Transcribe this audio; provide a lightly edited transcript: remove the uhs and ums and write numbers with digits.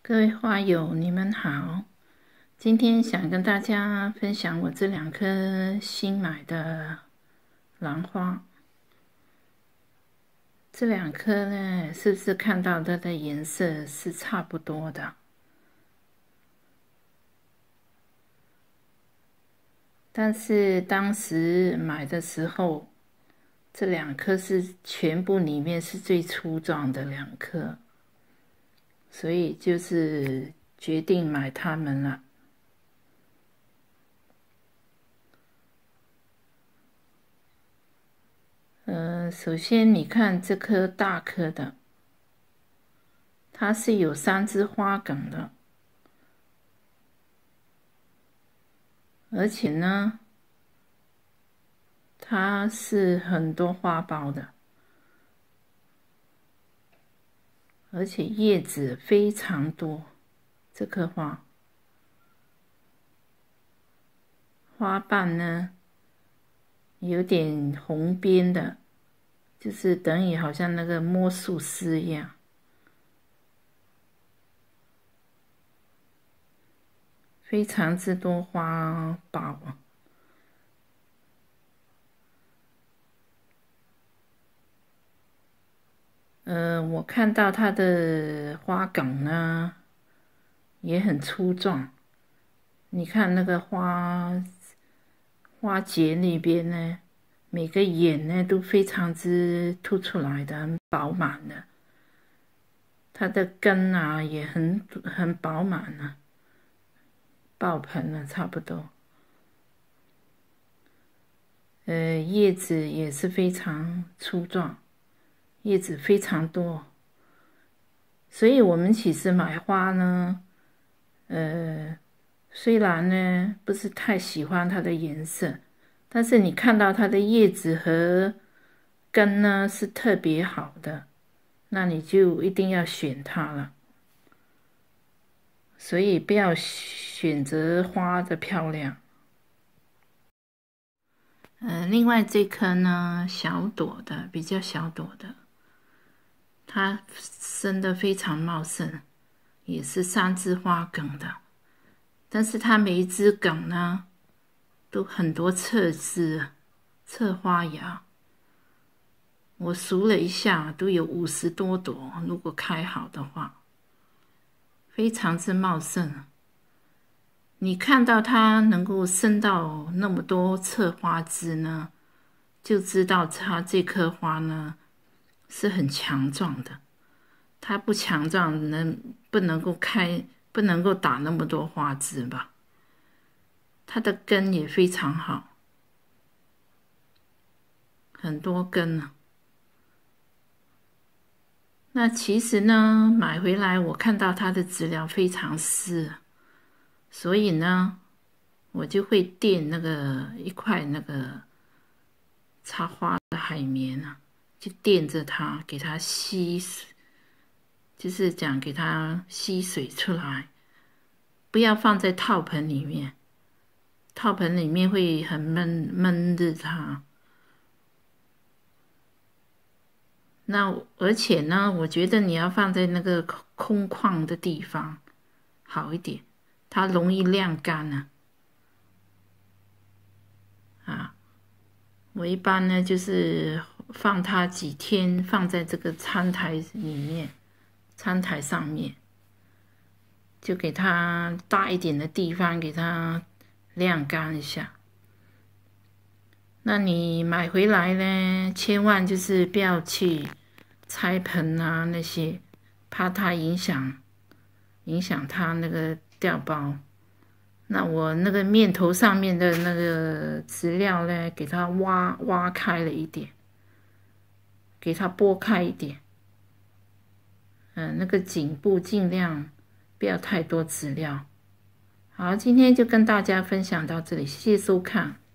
各位花友，你们好！今天想跟大家分享我这2颗新买的兰花。这2颗呢，是不是看到它的颜色是差不多的？但是当时买的时候，这2颗是全部里面是最粗壮的2颗，所以就是决定买它们了。首先你看这颗大颗的，它是有3支花梗的，而且呢，它是很多花苞的，而且叶子非常多。这棵花，花瓣呢有点红边的，就是等于好像那个魔术师一样，非常之多花苞。我看到它的花梗呢也很粗壮，你看那个花节那边呢，每个眼呢都非常之凸出来的，很饱满的。它的根啊也很饱满了，爆盆了差不多。叶子也是非常粗壮，叶子非常多。所以我们其实买花呢，虽然呢不是太喜欢它的颜色，但是你看到它的叶子和根呢是特别好的，那你就一定要选它了。所以不要选择花的漂亮。另外这颗呢，小朵的，比较小朵的，它生得非常茂盛，也是3支花梗的，但是它每一支梗呢，都很多侧枝、侧花芽。我数了一下，都有50多朵，如果开好的话，非常之茂盛。你看到它能够生到那么多侧花枝呢，就知道它这棵花呢是很强壮的。它不强壮，不能够打那么多花枝吧？它的根也非常好，很多根呢。那其实呢，买回来我看到它的质量非常湿，所以呢，我就会垫那个一块那个插花的海绵啊，就垫着它，给它吸水，就是讲给它吸水出来，不要放在套盆里面，套盆里面会很闷热它。那而且呢，我觉得你要放在那个空旷的地方好一点，它容易晾干呢。我一般呢就是放它几天，放在这个餐台里面，餐台上面，就给它大一点的地方给它晾干一下。那你买回来呢，千万就是不要去拆盆啊那些，怕它影响它那个掉苞。那我那个面头上面的那个植料呢，给它挖开了一点，给它拨开一点。那个颈部尽量不要太多植料。好，今天就跟大家分享到这里，谢谢收看。